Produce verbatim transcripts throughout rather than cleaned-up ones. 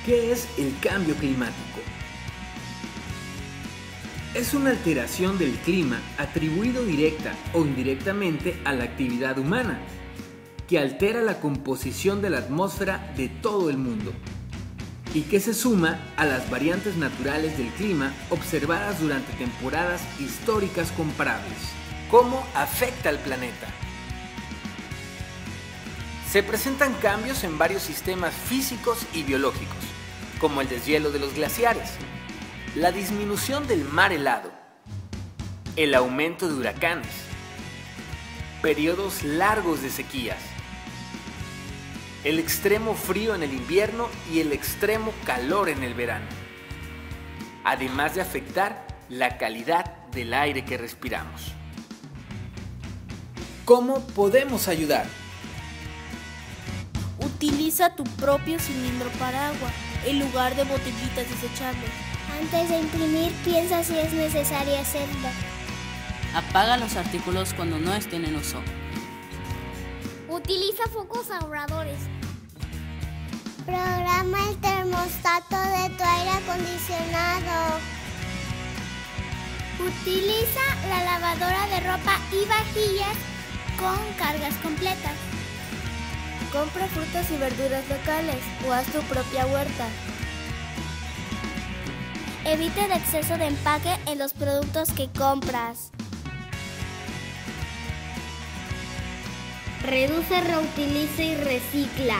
¿Qué es el cambio climático? Es una alteración del clima atribuido directa o indirectamente a la actividad humana, que altera la composición de la atmósfera de todo el mundo y que se suma a las variantes naturales del clima observadas durante temporadas históricas comparables. ¿Cómo afecta al planeta? Se presentan cambios en varios sistemas físicos y biológicos, como el deshielo de los glaciares, la disminución del mar helado, el aumento de huracanes, periodos largos de sequías, el extremo frío en el invierno y el extremo calor en el verano, además de afectar la calidad del aire que respiramos. ¿Cómo podemos ayudar? Utiliza tu propio cilindro para agua en lugar de botellitas desechables. Antes de imprimir, piensa si es necesario hacerlo. Apaga los artículos cuando no estén en uso. Utiliza focos ahorradores. Programa el termostato de tu aire acondicionado. Utiliza la lavadora de ropa y vajillas con cargas completas. Compra frutas y verduras locales o haz tu propia huerta. Evita el exceso de empaque en los productos que compras. Reduce, reutiliza y recicla.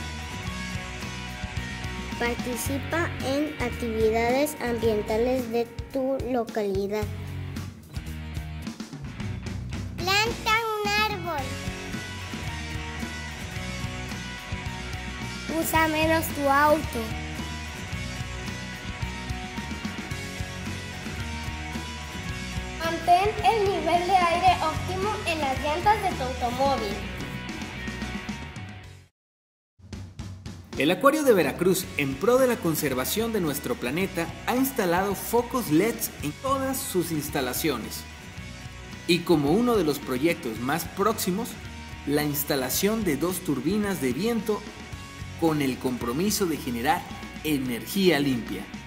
Participa en actividades ambientales de tu localidad. Planta un árbol. Usa menos tu auto. Mantén el nivel de aire óptimo en las llantas de tu automóvil. El Acuario de Veracruz, en pro de la conservación de nuestro planeta, ha instalado focos L E Ds en todas sus instalaciones. Y como uno de los proyectos más próximos, la instalación de dos turbinas de viento con el compromiso de generar energía limpia.